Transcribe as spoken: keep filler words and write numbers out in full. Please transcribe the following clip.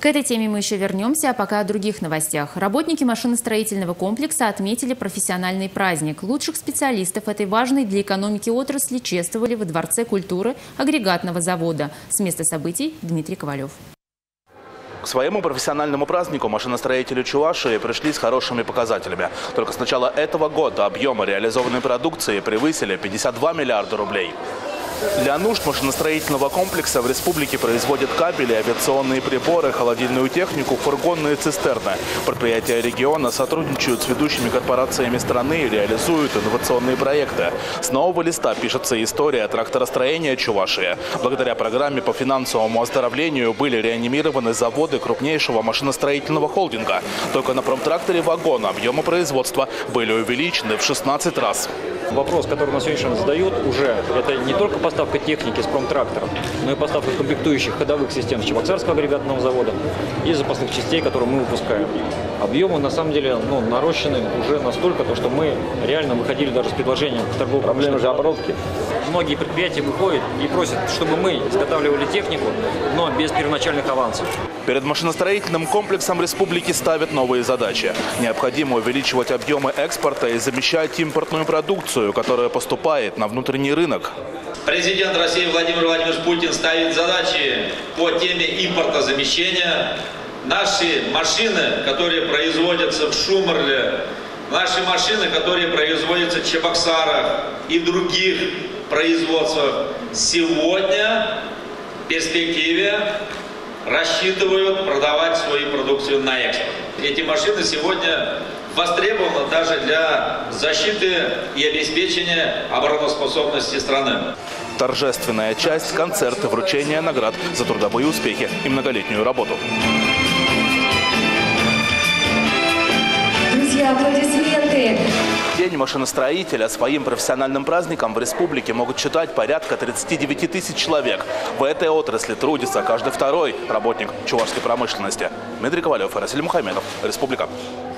К этой теме мы еще вернемся, а пока о других новостях. Работники машиностроительного комплекса отметили профессиональный праздник. Лучших специалистов этой важной для экономики отрасли чествовали во Дворце культуры агрегатного завода. С места событий Дмитрий Ковалев. К своему профессиональному празднику машиностроители Чувашии пришли с хорошими показателями. Только с начала этого года объемы реализованной продукции превысили пятьдесят два миллиарда рублей. Для нужд машиностроительного комплекса в республике производят кабели, авиационные приборы, холодильную технику, фургонные цистерны. Предприятия региона сотрудничают с ведущими корпорациями страны и реализуют инновационные проекты. С нового листа пишется история тракторостроения Чувашии. Благодаря программе по финансовому оздоровлению были реанимированы заводы крупнейшего машиностроительного холдинга. Только на промтракторе «Вагон» объемы производства были увеличены в шестнадцать раз. Вопрос, который на сегодняшний день задают уже, это не только поставка техники с промтрактором, но и поставка комплектующих ходовых систем с Чебоксарского агрегатного завода и запасных частей, которые мы выпускаем. Объемы на самом деле ну, нарощены уже настолько, то, что мы реально выходили даже с предложением к торговым проблемам же оборотки. Многие предприятия выходят и просят, чтобы мы изготавливали технику, но без первоначальных авансов. Перед машиностроительным комплексом республики ставят новые задачи. Необходимо увеличивать объемы экспорта и замещать импортную продукцию, которая поступает на внутренний рынок. Президент России Владимир Владимирович Путин ставит задачи по теме импортозамещения. Наши машины, которые производятся в Шумерле, наши машины, которые производятся в Чебоксарах и в других производствах, сегодня в перспективе рассчитывают продавать свою продукцию на экспорт. Эти машины сегодня востребованы даже для защиты и обеспечения обороноспособности страны. Торжественная часть – концерты, вручения наград за трудовые успехи и многолетнюю работу. Друзья, аплодисменты! День машиностроителя своим профессиональным праздником в республике могут считать порядка тридцати девяти тысяч человек. В этой отрасли трудится каждый второй работник чувашской промышленности. Дмитрий Ковалев и Расиль Мухамедов. Республика.